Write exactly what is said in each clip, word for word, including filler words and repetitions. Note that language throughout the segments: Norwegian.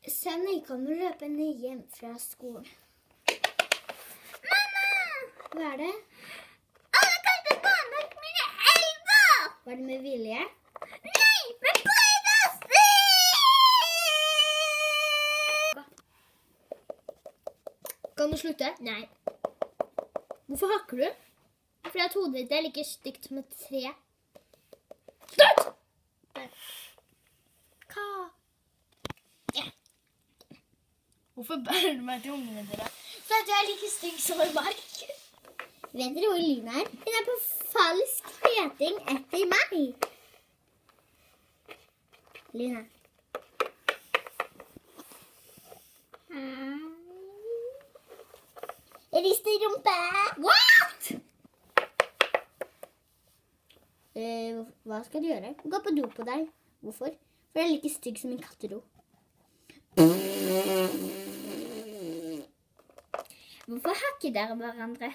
Sunny kommer løpende hjem fra skolen. Mamma! Hva er det? Alle kastet barnebøker mine elva! Var det med vilje? Nei, men prøvde å si! Kan du slutte? Nei. Hvorfor hakker du? Fordi at hodet ditt er like stygt som et tre. Slutt! Hva? Ja. Hvorfor bærer du meg til ungene dere? For at jeg er like stygg som en mark. Vet dere hvor Lina er? Hun er på falsk feting etter meg. Lina. Riste rumpe. What? Eh, hva skal du gjøre? Gå på do på deg. Hvorfor? For jeg er like stygg som en kattero. Hvorfor hakker dere hverandre?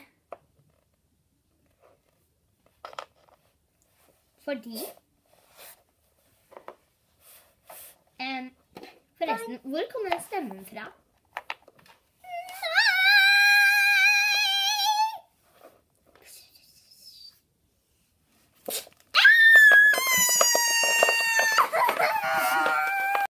Fordi um, Forresten, hvor kommer den stemmen fra?